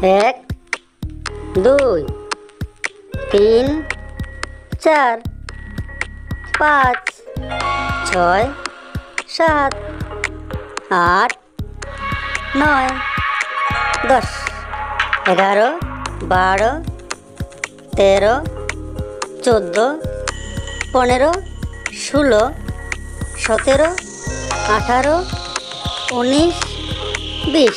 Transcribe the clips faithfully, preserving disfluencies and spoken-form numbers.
এক, দুই, তিন, চার, পাঁচ, ছয়, সাত, আট, নয়, দশ, এগারো, বারো, তেরো, চোদ্দো, পনেরো, ষোলো, সতেরো, আঠারো, উনিশ, বিশ,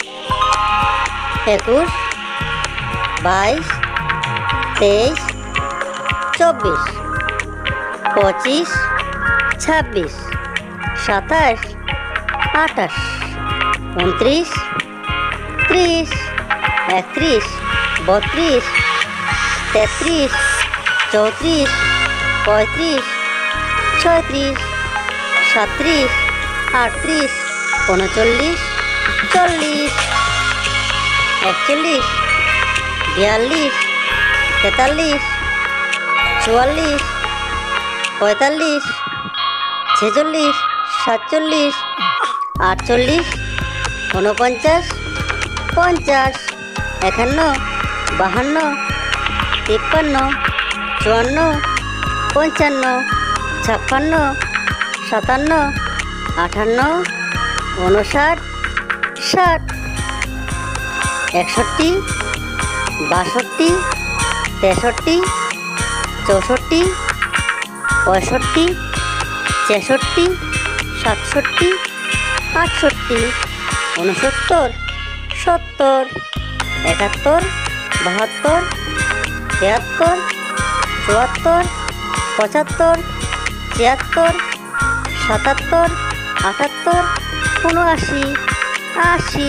একুশ, বাইশ, তেইশ, চব্বিশ, পঁচিশ, ছাব্বিশ, সাতাশ, আঠাশ, উনত্রিশ, ত্রিশ, একত্রিশ, বত্রিশ, তেত্রিশ, চৌত্রিশ, পঁয়ত্রিশ, ছয়ত্রিশ, সাতত্রিশ, আটত্রিশ, উনচল্লিশ, চল্লিশ, একচল্লিশ, বিয়াল্লিশ, তেতাল্লিশ, চুয়াল্লিশ, পঁয়তাল্লিশ, ছেচল্লিশ, সাতচল্লিশ, আটচল্লিশ, ঊনপঞ্চাশ, পঞ্চাশ, একান্ন, বাহান্ন, তিপ্পান্ন, চুয়ান্ন, পঞ্চান্ন, ছাপ্পান্ন, সাতান্ন, আটান্ন, ঊনষাট, ষাট, একষট্টি, বাষট্টি, তেষট্টি, চৌষট্টি, পঁয়ষট্টি, ছেষট্টি, সাতষট্টি, আটষট্টি, ঊনসত্তর, সত্তর, একাত্তর, বাহাত্তর, তিয়াত্তর, চুয়াত্তর, পঁচাত্তর, ছিয়াত্তর, সাতাত্তর, আটাত্তর, উনআশি, আশি,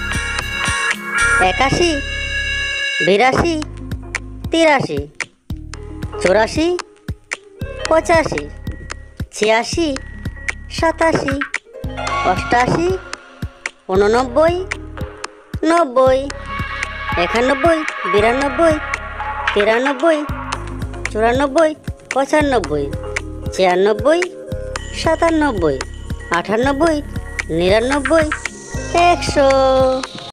একাশি, বিরাশি, তিরাশি, চুরাশি, পঁচাশি, ছিয়াশি, সাতাশি, অষ্টাশি, উননব্বই, নব্বই, একানব্বই, বিরানব্বই, তিরানব্বই, চুরানব্বই, পঁচানব্বই, ছিয়ানব্বই, সাতানব্বই, আটানব্বই, নিরানব্বই, একশো।